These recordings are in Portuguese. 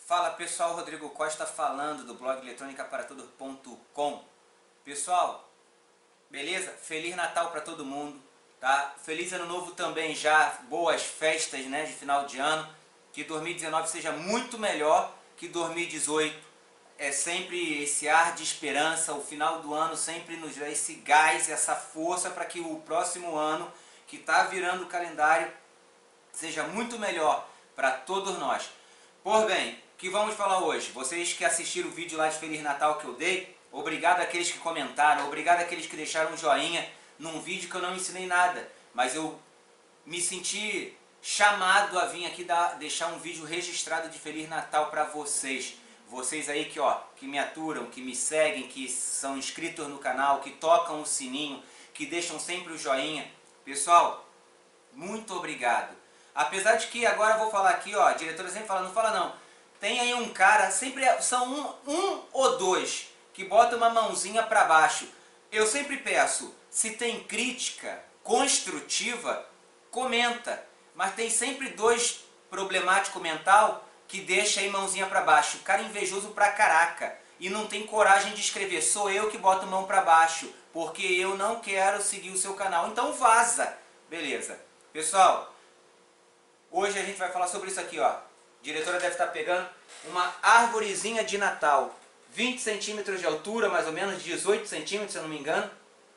Fala pessoal, Rodrigo Costa falando do blog eletronicaparatodo.com. Pessoal, beleza? Feliz Natal para todo mundo, tá? Feliz Ano Novo também já, boas festas, né, de final de ano. Que 2019 seja muito melhor que 2018. É sempre esse ar de esperança, o final do ano sempre nos dá esse gás, essa força para que o próximo ano, que está virando o calendário, seja muito melhor para todos nós. Por bem, o que vamos falar hoje? Vocês que assistiram o vídeo lá de Feliz Natal que eu dei, obrigado àqueles que comentaram, obrigado àqueles que deixaram um joinha num vídeo que eu não ensinei nada, mas eu me senti chamado a vir aqui deixar um vídeo registrado de Feliz Natal para vocês. Vocês aí que me aturam, que me seguem, que são inscritos no canal, que tocam o sininho, que deixam sempre o joinha. Pessoal, muito obrigado. Apesar de que agora eu vou falar aqui, a diretora sempre fala, não fala não. Tem aí um cara, sempre são um ou dois, que bota uma mãozinha para baixo. Eu sempre peço, se tem crítica construtiva, comenta. Mas tem sempre dois problemático mental que deixa aí mãozinha para baixo. O cara invejoso pra caraca. E não tem coragem de escrever, sou eu que boto mão para baixo, porque eu não quero seguir o seu canal. Então vaza. Beleza. Pessoal, hoje a gente vai falar sobre isso aqui, A diretora deve estar pegando uma árvorezinha de Natal. 20 centímetros de altura, mais ou menos, 18 centímetros, se eu não me engano.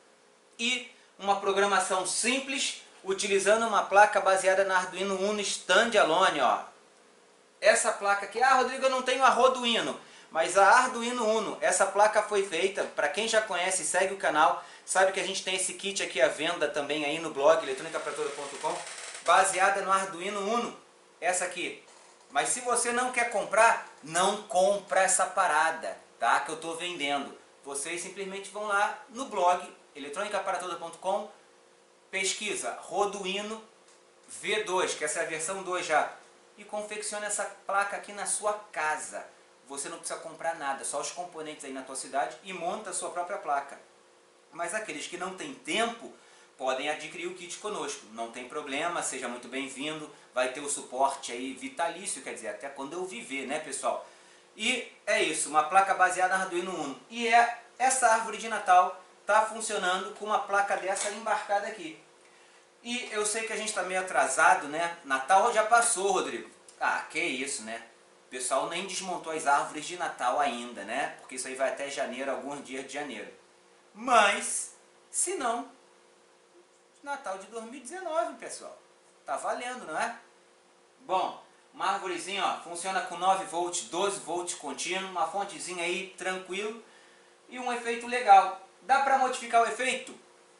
E uma programação simples, utilizando uma placa baseada na Arduino Uno Standalone, Essa placa aqui, Rodrigo, eu não tenho Arduino, mas a Arduino Uno, essa placa foi feita, para quem já conhece e segue o canal, sabe que a gente tem esse kit aqui à venda também aí no blog, eletronicaparatodo.com, baseada no Arduino Uno, essa aqui. Mas se você não quer comprar, não compra essa parada, tá? Que eu estou vendendo. Vocês simplesmente vão lá no blog, eletronicaparatodo.com, pesquisa Arduino V2, que essa é a versão 2 já, e confecciona essa placa aqui na sua casa. Você não precisa comprar nada, só os componentes aí na tua cidade e monta a sua própria placa. Mas aqueles que não têm tempo, podem adquirir o kit conosco, não tem problema, seja muito bem-vindo, vai ter o suporte aí vitalício, quer dizer, até quando eu viver, né pessoal? E é isso, uma placa baseada na Arduino Uno. E essa árvore de Natal está funcionando com uma placa dessa embarcada aqui. E eu sei que a gente está meio atrasado, né? Natal já passou, Rodrigo. Que isso, né? O pessoal nem desmontou as árvores de Natal ainda, né? Porque isso aí vai até janeiro, alguns dias de janeiro. Mas, se não, Natal de 2019, pessoal. Tá valendo, não é? Bom, uma árvorezinha, funciona com 9 volts, 12 volts contínuo, uma fontezinha aí, tranquilo. E um efeito legal. Dá para modificar o efeito?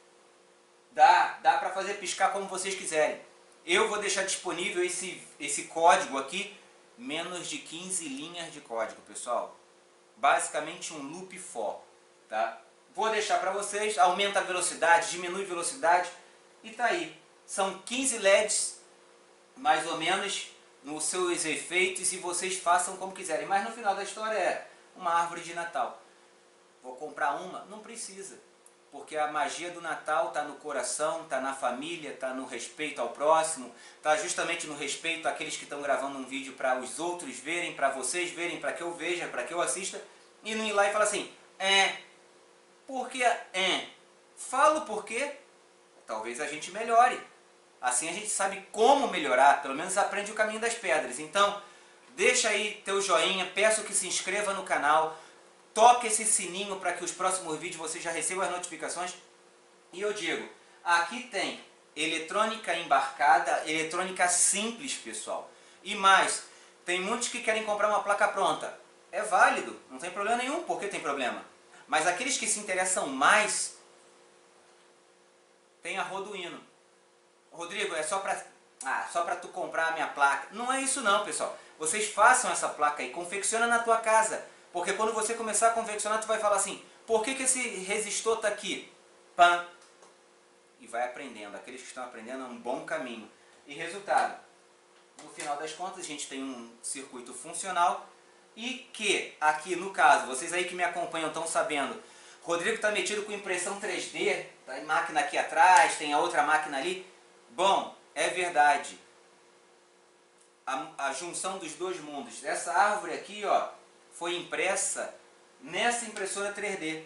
Dá para fazer piscar como vocês quiserem. Eu vou deixar disponível esse código aqui, menos de 15 linhas de código, pessoal. Basicamente um loop for, tá? Vou deixar para vocês, aumenta a velocidade, diminui a velocidade e tá aí. São 15 LEDs, mais ou menos, nos seus efeitos e vocês façam como quiserem. Mas no final da história é uma árvore de Natal. Vou comprar uma? Não precisa. Porque a magia do Natal está no coração, está na família, está no respeito ao próximo, está justamente no respeito àqueles que estão gravando um vídeo para os outros verem, para vocês verem, para que eu veja, para que eu assista, e não ir lá e falar assim, por que Falo por quê? Talvez a gente melhore. Assim a gente sabe como melhorar, pelo menos aprende o caminho das pedras. Então, deixa aí teu joinha, peço que se inscreva no canal, toque esse sininho para que os próximos vídeos você já receba as notificações. E eu digo, aqui tem eletrônica embarcada, eletrônica simples, pessoal. E mais, tem muitos que querem comprar uma placa pronta. É válido, não tem problema nenhum, por que tem problema? Mas aqueles que se interessam mais, tem a Arduino. Rodrigo, é só para tu comprar a minha placa. Não é isso não, pessoal. Vocês façam essa placa aí, confecciona na tua casa. Porque quando você começar a confeccionar, tu vai falar assim, por que esse resistor está aqui? Pã! E vai aprendendo. Aqueles que estão aprendendo é um bom caminho. E resultado, no final das contas, a gente tem um circuito funcional e que, aqui no caso, vocês aí que me acompanham estão sabendo, Rodrigo está metido com impressão 3D, tem máquina aqui atrás, tem a outra máquina ali. Bom, é verdade. a junção dos dois mundos. Essa árvore aqui, ó, foi impressa nessa impressora 3D.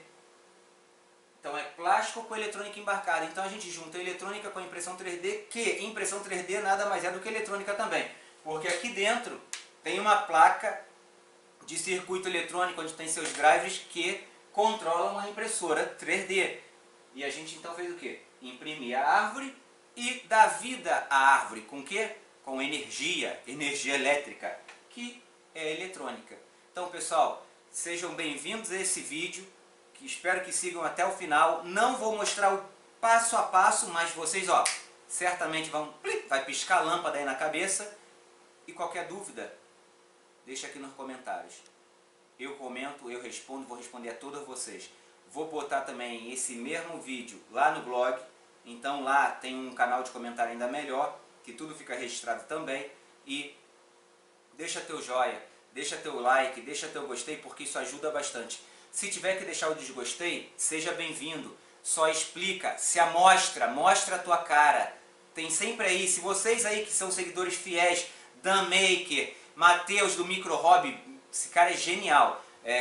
Então é plástico com eletrônica embarcada. Então a gente junta a eletrônica com a impressão 3D, que impressão 3D nada mais é do que eletrônica também. Porque aqui dentro tem uma placa de circuito eletrônico onde tem seus drivers que controlam a impressora 3D. E a gente então fez o quê? Imprimir a árvore e dá vida à árvore. Com o quê? Com energia elétrica, que é eletrônica. Então pessoal, sejam bem-vindos a esse vídeo, que espero que sigam até o final. Não vou mostrar o passo a passo, mas vocês, ó, certamente vai piscar a lâmpada aí na cabeça. E qualquer dúvida, deixa aqui nos comentários. Eu comento, eu respondo, vou responder a todos vocês. Vou botar também esse mesmo vídeo lá no blog. Então lá tem um canal de comentário ainda melhor, que tudo fica registrado também. E deixa teu joinha, deixa teu like, deixa teu gostei, porque isso ajuda bastante. Se tiver que deixar o desgostei, seja bem-vindo. Só explica, se amostra, mostra a tua cara. Tem sempre aí, se vocês aí que são seguidores fiéis, Dan Maker, Matheus do Micro Hobby, esse cara é genial.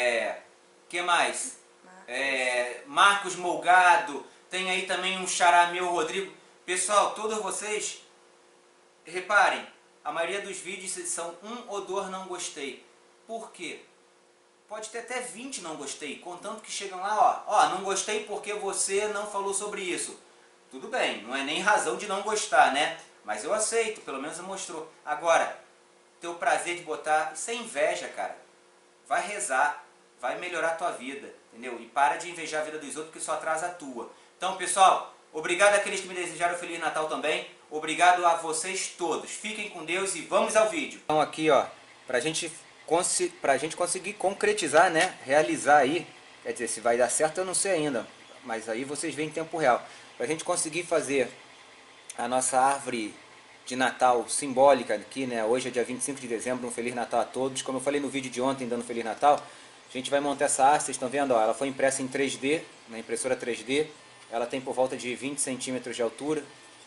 Que mais? Marcos Molgado, tem aí também um xará meu, Rodrigo. Pessoal, todos vocês, reparem, a maioria dos vídeos são um ou dois não gostei. Por quê? Pode ter até 20 não gostei, contanto que chegam lá, ó, não gostei porque você não falou sobre isso. Tudo bem, não é nem razão de não gostar, né? Mas eu aceito, pelo menos mostrou. Agora, teu prazer de botar, isso é inveja, cara. Vai rezar, vai melhorar a tua vida, entendeu? E para de invejar a vida dos outros, que só atrasa a tua. Então, pessoal, obrigado àqueles que me desejaram Feliz Natal também. Obrigado a vocês todos. Fiquem com Deus e vamos ao vídeo. Então aqui, ó, pra gente conseguir concretizar, né? Realizar aí, quer dizer, se vai dar certo eu não sei ainda, mas aí vocês veem em tempo real. Pra gente conseguir fazer a nossa árvore de Natal simbólica aqui, né? Hoje é dia 25 de dezembro, um Feliz Natal a todos. Como eu falei no vídeo de ontem, dando Feliz Natal, a gente vai montar essa árvore, vocês estão vendo, ó, ela foi impressa em 3D, na impressora 3D. Ela tem por volta de 20 centímetros de altura.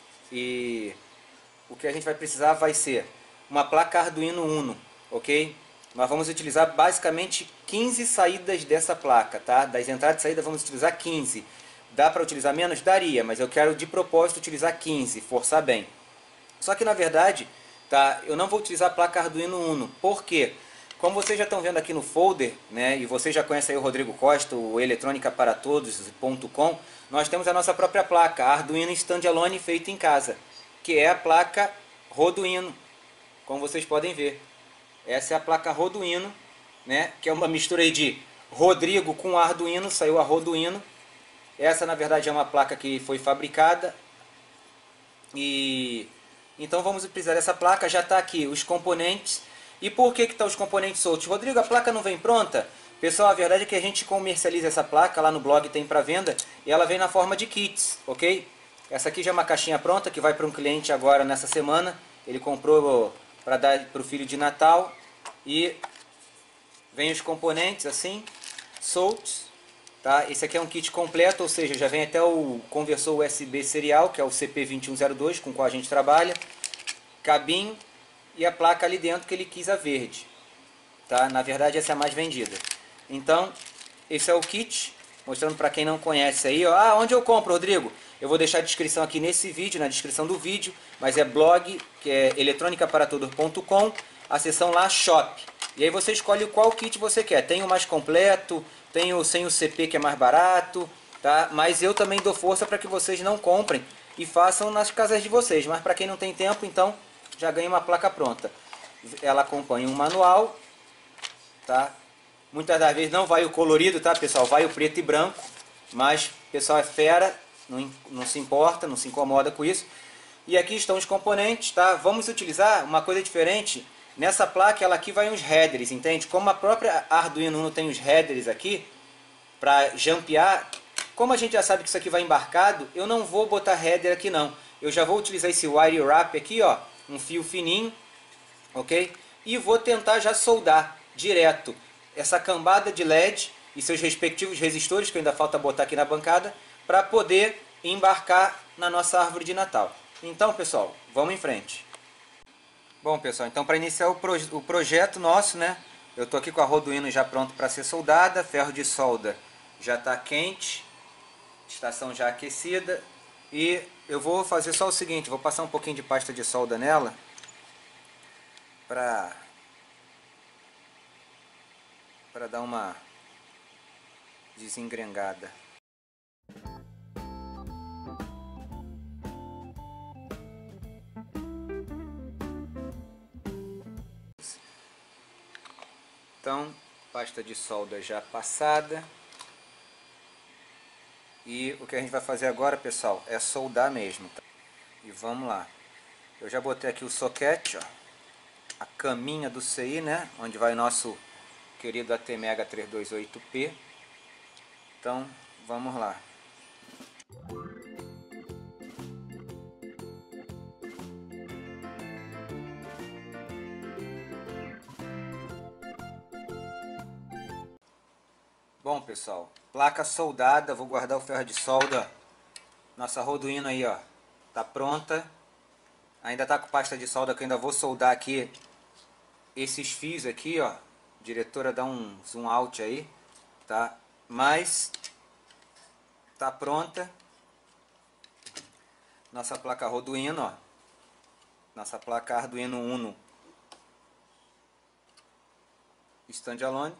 E o que a gente vai precisar vai ser uma placa Arduino Uno, ok? Nós vamos utilizar basicamente 15 saídas dessa placa, tá? Das entradas e saídas vamos utilizar 15. Dá para utilizar menos? Daria, mas eu quero de propósito utilizar 15, forçar bem. Só que na verdade, tá, eu não vou utilizar a placa Arduino Uno. Por quê? Como vocês já estão vendo aqui no folder, né, e vocês já conhecem aí o Rodrigo Costa, o eletronicaparatodos.com, nós temos a nossa própria placa, a Arduino Standalone feita em casa, que é a placa Roduino, como vocês podem ver. Essa é a placa Roduino, né, que é uma mistura aí de Rodrigo com Arduino, saiu a Roduino. Essa na verdade é uma placa que foi fabricada e então vamos precisar dessa placa. Já está aqui os componentes. E por que estão os componentes soltos? Rodrigo, a placa não vem pronta? Pessoal, a verdade é que a gente comercializa essa placa, lá no blog tem para venda, e ela vem na forma de kits, ok? Essa aqui já é uma caixinha pronta, que vai para um cliente agora nessa semana. Ele comprou para dar para o filho de Natal. E vem os componentes assim, soltos. Tá? Esse aqui é um kit completo, ou seja, já vem até o conversor USB serial, que é o CP2102, com o qual a gente trabalha. Cabinho e a placa ali dentro que ele quis a verde. Tá? Na verdade essa é a mais vendida. Então, esse é o kit, mostrando para quem não conhece aí. Ó. Ah, onde eu compro, Rodrigo? Eu vou deixar a descrição aqui nesse vídeo, na descrição do vídeo, mas é blog, que é eletronicaparatodos.com, a seção lá Shop. E aí você escolhe qual kit você quer. Tem o mais completo, tem o sem o CP que é mais barato, tá? Mas eu também dou força para que vocês não comprem e façam nas casas de vocês. Mas para quem não tem tempo, então já ganha uma placa pronta. Ela acompanha um manual, tá? Muitas das vezes não vai o colorido, tá, pessoal? Vai o preto e branco, mas o pessoal é fera, não se importa, não se incomoda com isso. E aqui estão os componentes, tá? Vamos utilizar uma coisa diferente. Nessa placa, ela aqui vai uns headers, entende? Como a própria Arduino Uno tem os headers aqui, para jumpear, como a gente já sabe que isso aqui vai embarcado, eu não vou botar header aqui não. Eu já vou utilizar esse wire wrap aqui, ó, um fio fininho, ok? E vou tentar já soldar direto essa cambada de LED e seus respectivos resistores, que ainda falta botar aqui na bancada, para poder embarcar na nossa árvore de Natal. Então, pessoal, vamos em frente. Bom, pessoal, então para iniciar o projeto nosso, né? Eu tô aqui com a Arduino já pronto para ser soldada, ferro de solda já está quente, estação já aquecida, e eu vou fazer só o seguinte, vou passar um pouquinho de pasta de solda nela para dar uma desengrengada. Então, pasta de solda já passada. E o que a gente vai fazer agora, pessoal, é soldar mesmo, tá? E vamos lá. Eu já botei aqui o soquete, ó, a caminha do CI, né? Onde vai o nosso querido ATmega 328P. Então, vamos lá. Bom, pessoal, placa soldada, vou guardar o ferro de solda. Nossa Arduino aí, ó, tá pronta. Ainda tá com pasta de solda que eu ainda vou soldar aqui esses fios aqui, ó. Diretora, dá um zoom out aí, tá? Mas tá pronta. Nossa placa Arduino, ó. Nossa placa Arduino Uno standalone.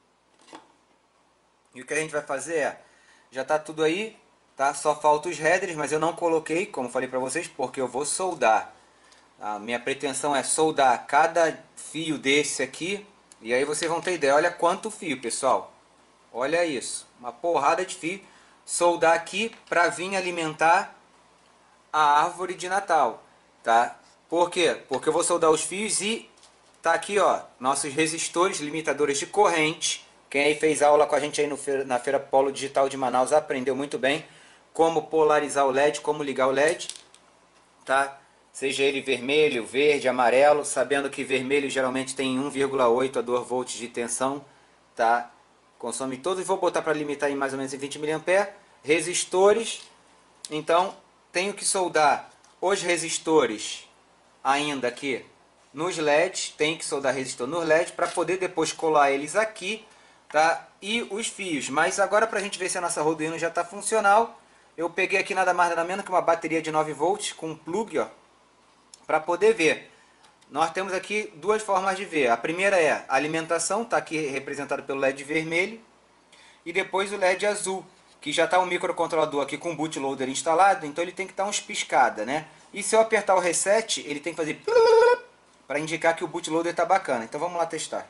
E o que a gente vai fazer é, já tá tudo aí, tá? Só falta os headers, mas eu não coloquei, como falei pra vocês, porque eu vou soldar. A minha pretensão é soldar cada fio desse aqui, e aí vocês vão ter ideia. Olha quanto fio, pessoal. Olha isso, uma porrada de fio. Soldar aqui para vir alimentar a árvore de Natal, tá? Por quê? Porque eu vou soldar os fios e tá aqui, ó, nossos resistores, limitadores de corrente. Quem aí fez aula com a gente aí na Feira Polo Digital de Manaus aprendeu muito bem como polarizar o LED, como ligar o LED, tá? Seja ele vermelho, verde, amarelo, sabendo que vermelho geralmente tem 1,8 a 2 volts de tensão, tá? Consome todos, vou botar para limitar em mais ou menos em 20 mA. Resistores, então tenho que soldar os resistores ainda aqui nos LEDs, tem que soldar resistor nos LEDs para poder depois colar eles aqui, tá? E os fios, mas agora para a gente ver se a nossa Arduino já está funcional, eu peguei aqui nada mais nada menos que uma bateria de 9 volts com um plug, ó, para poder ver. Nós temos aqui duas formas de ver. A primeira é a alimentação, está aqui representado pelo LED vermelho, e depois o LED azul, que já está um microcontrolador aqui com o bootloader instalado, então ele tem que dar uns piscada, né? E se eu apertar o reset, ele tem que fazer para indicar que o bootloader está bacana. Então vamos lá testar.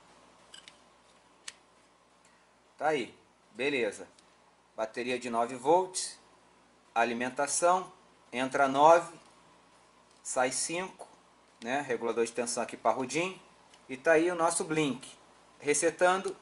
Tá aí, beleza. Bateria de 9 volts, alimentação, entra 9, sai 5, né? Regulador de tensão aqui parrudinho, e tá aí o nosso blink. Resetando,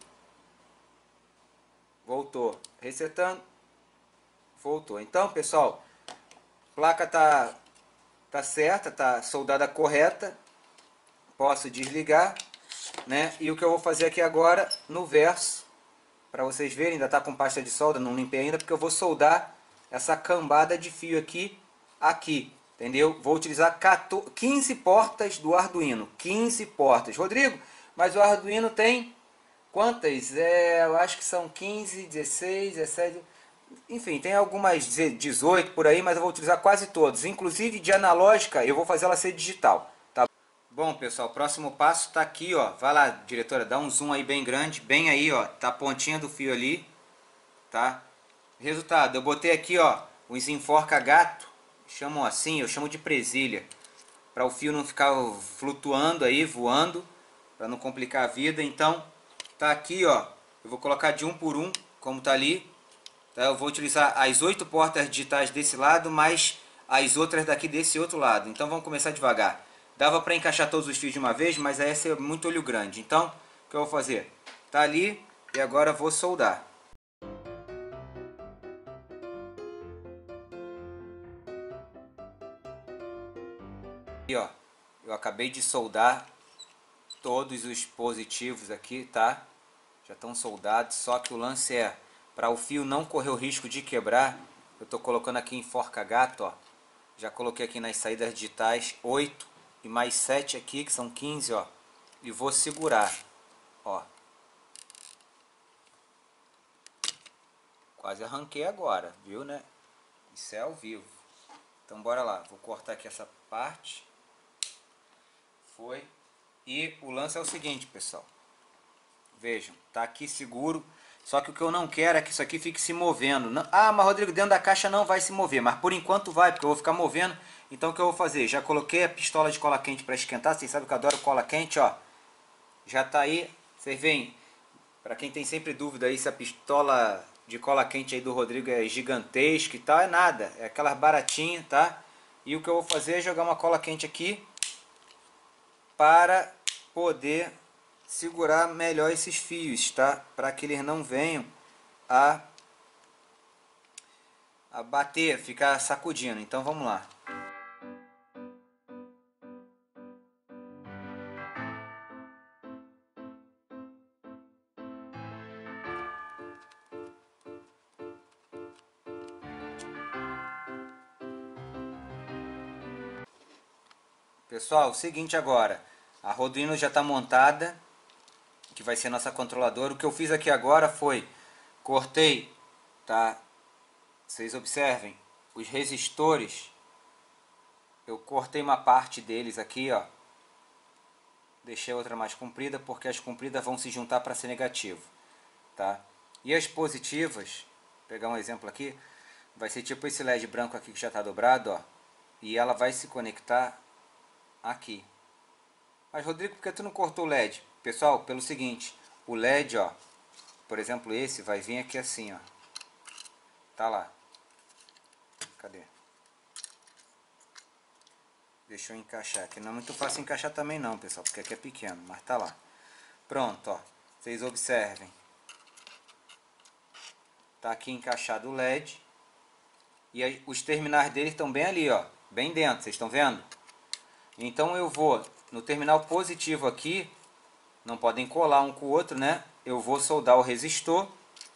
voltou, resetando, voltou. Então, pessoal, placa tá certa, tá soldada correta. Posso desligar, né? E o que eu vou fazer aqui agora no verso, para vocês verem, ainda tá com pasta de solda, não limpei ainda, porque eu vou soldar essa cambada de fio aqui, entendeu? Vou utilizar 15 portas do Arduino, 15 portas. Rodrigo, mas o Arduino tem quantas? Eu acho que são 15, 16, 17, enfim, tem algumas 18 por aí, mas eu vou utilizar quase todos. Inclusive de analógica, eu vou fazer ela ser digital, tá? Bom, pessoal, o próximo passo tá aqui, ó. Vai lá, diretora, dá um zoom aí bem grande, bem aí, ó. Tá a pontinha do fio ali, tá? Resultado, eu botei aqui, ó, os enforca-gato, chamam assim, eu chamo de presilha, para o fio não ficar flutuando aí, voando, para não complicar a vida. Então, tá aqui, ó, eu vou colocar de um por um, como tá ali, tá? Eu vou utilizar as 8 portas digitais desse lado, mais as outras daqui desse outro lado. Então vamos começar devagar. Dava para encaixar todos os fios de uma vez, mas aí ia ser muito olho grande. Então, o que eu vou fazer? Tá ali, e agora vou soldar. Aqui, ó, eu acabei de soldar todos os positivos aqui, tá? Já estão soldados, só que o lance é, para o fio não correr o risco de quebrar, eu estou colocando aqui em enforca-gato, ó. Já coloquei aqui nas saídas digitais 8, e mais 7 aqui, que são 15, ó. E vou segurar, ó. Quase arranquei agora, viu, né? Isso é ao vivo. Então bora lá, vou cortar aqui essa parte. Foi. E o lance é o seguinte, pessoal. Vejam, tá aqui seguro. Só que o que eu não quero é que isso aqui fique se movendo. Não, ah, mas Rodrigo, dentro da caixa não vai se mover. Mas por enquanto vai, porque eu vou ficar movendo. Então o que eu vou fazer? Já coloquei a pistola de cola quente para esquentar. Vocês sabem que eu adoro cola quente, ó. Já tá aí. Vocês veem, para quem tem sempre dúvida aí se a pistola de cola quente aí do Rodrigo é gigantesca e tal, é nada. É aquelas baratinhas, tá? E o que eu vou fazer é jogar uma cola quente aqui para poder segurar melhor esses fios, tá? Para que eles não venham a bater, ficar sacudindo. Então vamos lá. Pessoal, o seguinte agora, a Arduino já está montada, que vai ser nossa controladora. O que eu fiz aqui agora foi, cortei, tá? Vocês observem, os resistores, eu cortei uma parte deles aqui, ó. Deixei a outra mais comprida, porque as compridas vão se juntar para ser negativo, tá? E as positivas, vou pegar um exemplo aqui, vai ser tipo esse LED branco aqui que já está dobrado, ó. E ela vai se conectar aqui. Mas Rodrigo, por que tu não cortou o LED? Pessoal, pelo seguinte, o LED, ó, por exemplo esse, vai vir aqui assim, ó. Tá lá. Cadê? Deixa eu encaixar aqui. Não é muito fácil encaixar também não, pessoal, porque aqui é pequeno, mas tá lá. Pronto, ó. Vocês observem. Tá aqui encaixado o LED. E aí, os terminais dele estão bem ali, ó. Bem dentro, vocês estão vendo? Então eu vou no terminal positivo aqui, não podem colar um com o outro, né? Eu vou soldar o resistor.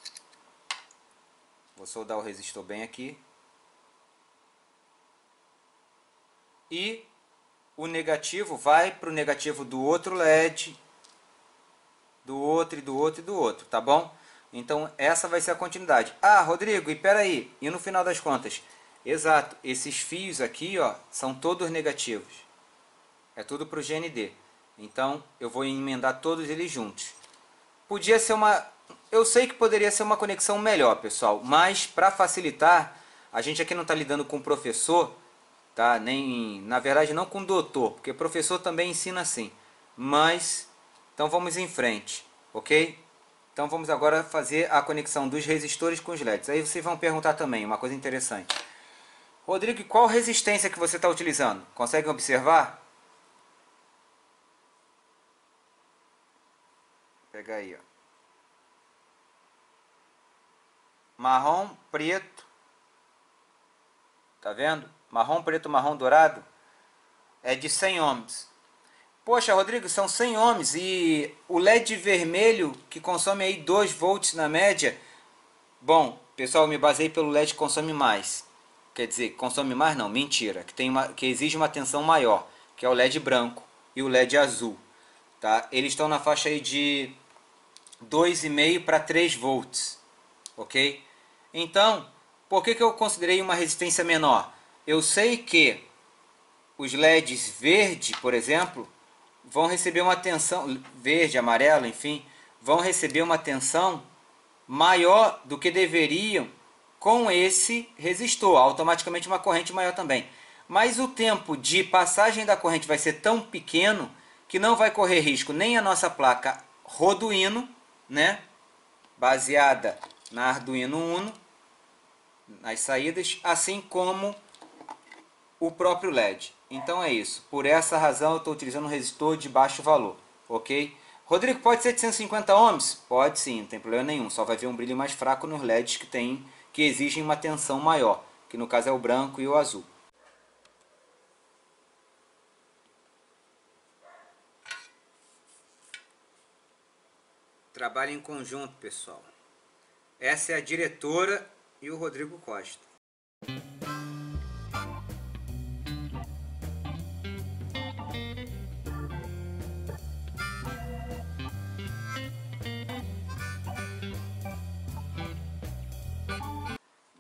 Vou soldar o resistor bem aqui. E o negativo vai para o negativo do outro LED, do outro, e do outro, e do outro, tá bom? Então essa vai ser a continuidade. Ah, Rodrigo, e peraí, e no final das contas? Exato, esses fios aqui, ó, são todos negativos. É tudo para o GND. Então eu vou emendar todos eles juntos. Podia ser uma... Eu sei que poderia ser uma conexão melhor, pessoal. Mas para facilitar, a gente aqui não está lidando com professor, tá? Nem, na verdade não com doutor, porque professor também ensina assim. Mas, então vamos em frente, ok? Então vamos agora fazer a conexão dos resistores com os LEDs. Aí vocês vão perguntar também, uma coisa interessante. Rodrigo, qual resistência que você está utilizando? Conseguem observar? Pega aí, ó. Marrom, preto. Tá vendo? Marrom, preto, marrom, dourado. É de 100 ohms. Poxa, Rodrigo, são 100 ohms. E o LED vermelho, que consome aí 2 volts na média. Bom, pessoal, eu me basei pelo LED que consome mais. Quer dizer, consome mais não, mentira. Que exige uma tensão maior. Que é o LED branco e o LED azul. Tá? Eles estão na faixa aí de 2,5 para 3 volts, ok? Então, por que eu considerei uma resistência menor? Eu sei que os LEDs verde, por exemplo, vão receber uma tensão, verde, amarelo, enfim, vão receber uma tensão maior do que deveriam com esse resistor, automaticamente uma corrente maior também. Mas o tempo de passagem da corrente vai ser tão pequeno que não vai correr risco nem a nossa placa Arduino, né, baseada na Arduino Uno, nas saídas, assim como o próprio LED. Então é isso. Por essa razão eu estou utilizando um resistor de baixo valor, ok? Rodrigo, pode ser de 150 ohms? Pode sim, não tem problema nenhum. Só vai ver um brilho mais fraco nos LEDs que exigem uma tensão maior, que no caso é o branco e o azul. Trabalho em conjunto, pessoal. Essa é a diretora e o Rodrigo Costa.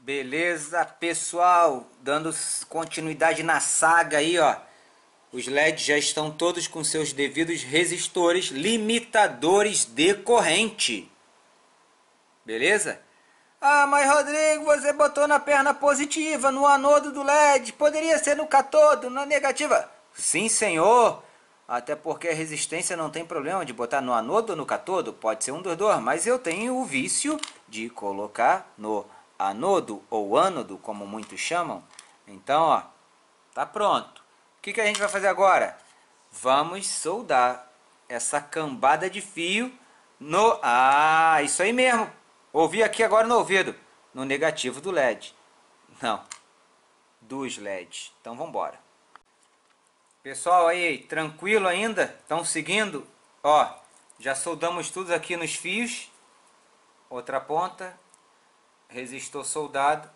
Beleza, pessoal, dando continuidade na saga aí, ó. Os LEDs já estão todos com seus devidos resistores, limitadores de corrente. Beleza? Ah, mas Rodrigo, você botou na perna positiva, no anodo do LED. Poderia ser no catodo, na negativa. Sim, senhor. Até porque a resistência não tem problema de botar no anodo ou no catodo. Pode ser um dos dois, mas eu tenho o vício de colocar no anodo ou ânodo, como muitos chamam. Então, ó, tá pronto. O que a gente vai fazer agora? Vamos soldar essa cambada de fio no... Ah, isso aí mesmo. Ouvi aqui agora no ouvido. No negativo do LED. Não, dos LEDs. Então vamos embora. Pessoal aí, tranquilo ainda? Estão seguindo? Ó, já soldamos tudo aqui nos fios. Outra ponta. Resistor soldado.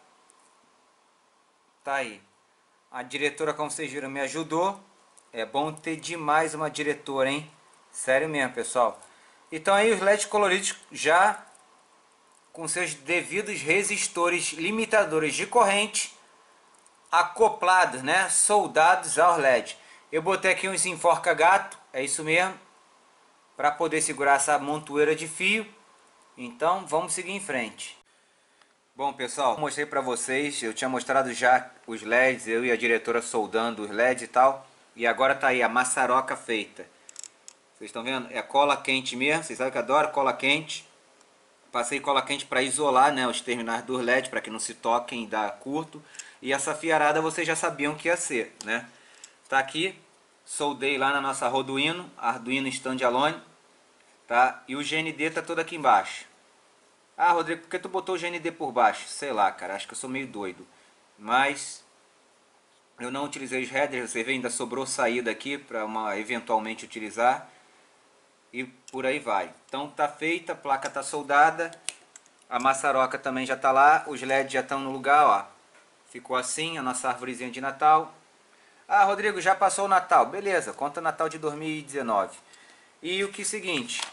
Tá aí. A diretora, como vocês viram, me ajudou. É bom ter demais uma diretora, hein? Sério mesmo, pessoal. Então aí os LEDs coloridos já com seus devidos resistores limitadores de corrente acoplados, né? Soldados aos LEDs. Eu botei aqui uns enforca-gato, é isso mesmo, para poder segurar essa montoeira de fio. Então vamos seguir em frente. Bom, pessoal, mostrei para vocês, eu tinha mostrado já os LEDs, eu e a diretora soldando os LEDs e tal. E agora tá aí a maçaroca feita. Vocês estão vendo? É cola quente mesmo, vocês sabem que eu adoro cola quente. Passei cola quente para isolar, né, os terminais dos LEDs, para que não se toquem e dar curto. E essa fiarada vocês já sabiam que ia ser, né? Tá aqui, soldei lá na nossa Arduino Standalone, tá? E o GND tá todo aqui embaixo. Ah, Rodrigo, por que tu botou o GND por baixo? Sei lá, cara, acho que eu sou meio doido. Mas eu não utilizei os headers, você vê, ainda sobrou saída aqui para eventualmente utilizar. E por aí vai. Então tá feita, a placa tá soldada, a maçaroca também já tá lá, os LEDs já estão no lugar, ó. Ficou assim a nossa árvorezinha de Natal. Ah, Rodrigo, já passou o Natal. Beleza, conta Natal de 2019. E o que é o seguinte,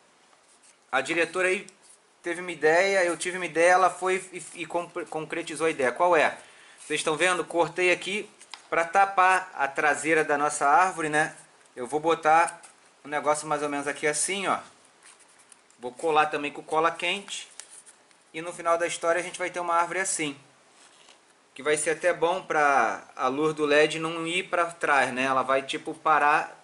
a diretora aí teve uma ideia, eu tive uma ideia, ela foi e concretizou a ideia. Qual é? Vocês estão vendo? Cortei aqui para tapar a traseira da nossa árvore, né? Eu vou botar um negócio mais ou menos aqui assim, ó. Vou colar também com cola quente. E no final da história a gente vai ter uma árvore assim. Que vai ser até bom para a luz do LED não ir para trás, né? Ela vai tipo parar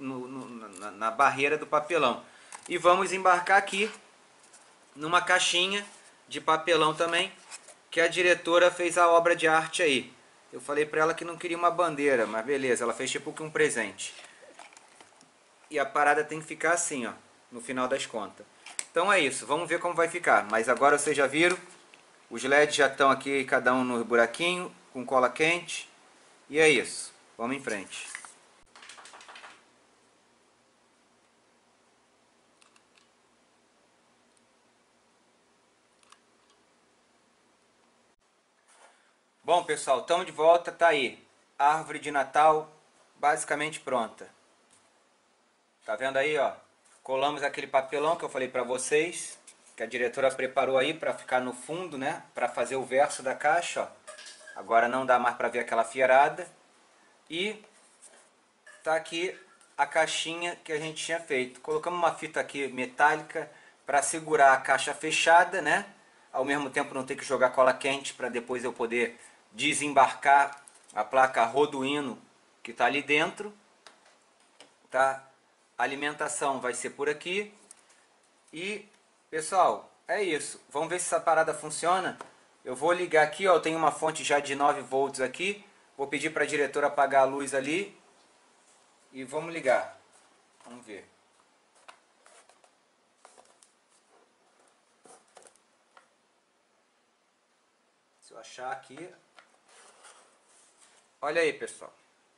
na barreira do papelão. E vamos embarcar aqui numa caixinha de papelão também, que a diretora fez a obra de arte aí. Eu falei para ela que não queria uma bandeira, mas beleza, ela fez tipo que um presente. E a parada tem que ficar assim, ó, no final das contas. Então é isso, vamos ver como vai ficar. Mas agora vocês já viram, os LEDs já estão aqui, cada um no buraquinho, com cola quente. E é isso, vamos em frente. Bom, pessoal, estamos de volta, tá aí. Árvore de Natal basicamente pronta. Tá vendo aí, ó? Colamos aquele papelão que eu falei pra vocês, que a diretora preparou aí para ficar no fundo, né? Para fazer o verso da caixa, ó. Agora não dá mais para ver aquela fiarada. E tá aqui a caixinha que a gente tinha feito. Colocamos uma fita aqui metálica para segurar a caixa fechada, né? Ao mesmo tempo não ter que jogar cola quente para depois eu poder desembarcar a placa Arduino que está ali dentro, tá? A alimentação vai ser por aqui. E pessoal, é isso. Vamos ver se essa parada funciona. Eu vou ligar aqui, ó, eu tenho uma fonte já de 9 volts aqui. Vou pedir para a diretora apagar a luz ali e vamos ligar. Vamos ver. Se eu achar aqui. Olha aí, pessoal.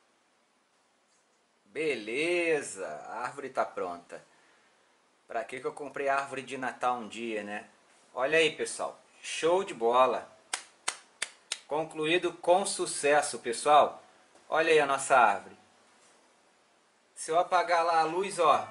Beleza, a árvore está pronta. Para que eu comprei árvore de Natal um dia, né? Olha aí, pessoal. Show de bola. Concluído com sucesso, pessoal. Olha aí a nossa árvore. Se eu apagar lá a luz, ó.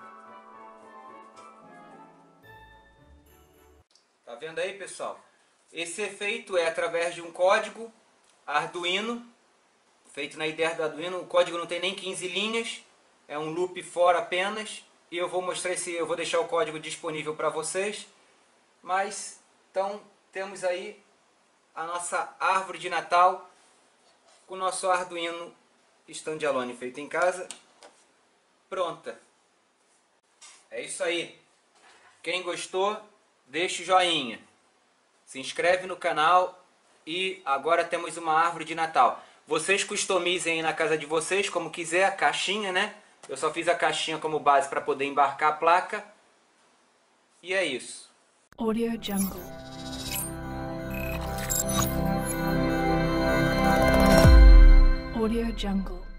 Tá vendo aí, pessoal? Esse efeito é através de um código Arduino, feito na ideia do Arduino. O código não tem nem 15 linhas, é um loop for apenas. E eu vou mostrar eu vou deixar o código disponível para vocês. Mas, então, temos aí a nossa árvore de Natal com o nosso Arduino standalone feito em casa, pronta. É isso aí. Quem gostou, deixa o joinha. Se inscreve no canal e agora temos uma árvore de Natal. Vocês customizem aí na casa de vocês como quiser, a caixinha, né? Eu só fiz a caixinha como base para poder embarcar a placa. E é isso. Audio Jungle. Audio Jungle.